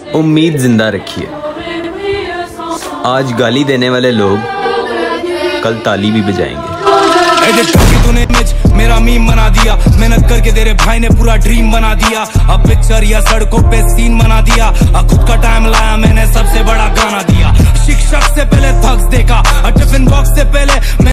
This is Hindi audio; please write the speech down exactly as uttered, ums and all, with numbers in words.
उम्मीद जिंदा रखिए। आज गाली देने वाले लोग कल ताली भी बजाएंगे। एडिट करके तूने इमेज मेरा मीम बना दिया, मेहनत करके तेरे भाई ने पूरा ड्रीम बना दिया। अब पिक्चर या सड़कों पे सीन बना दिया, अब खुद का टाइम लाया मैंने सबसे बड़ा गाना दिया। शिक्षक से पहले थक्स देखा, टिफिन बॉक्स से पहले